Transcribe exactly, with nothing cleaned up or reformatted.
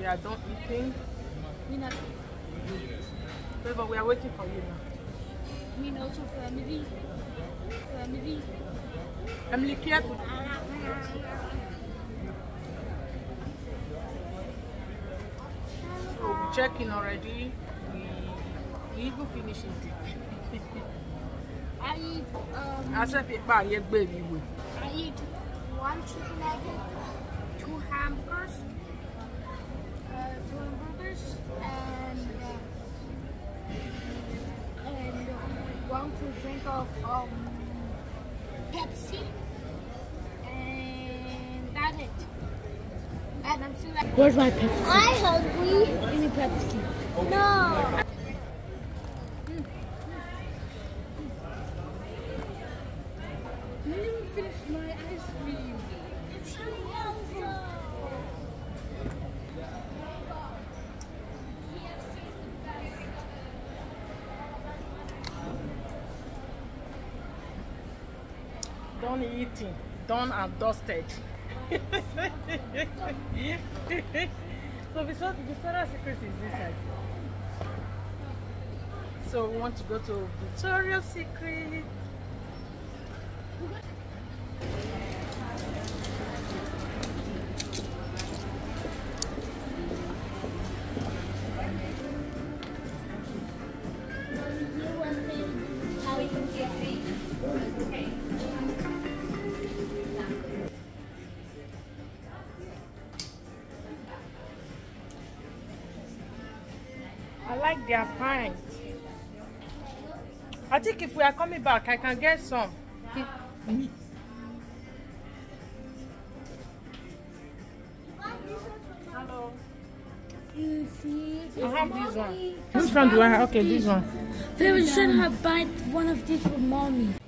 we are done eating. Me not. Favor, we are waiting for you now. Me also family. Family. Emily, careful. So we check in already. We, we even finished it. I eat um I said baby. I eat one chicken nugget, two hamburgers, uh, two hamburgers, and uh, and one full drink of um Pepsi, and that's it. And I'm still like, where's my Pepsi? I'm hungry. Give me Pepsi. No. Let me finish my ice cream. It's Done eating, done and dusted. So Victoria's Secret is this side. So we want to go to Victoria's Secret. I like their pint. I think if we are coming back, I can get some. Hello. You see? I have this one. Which one do I have? Okay, this one. They should have bought one of these for mommy.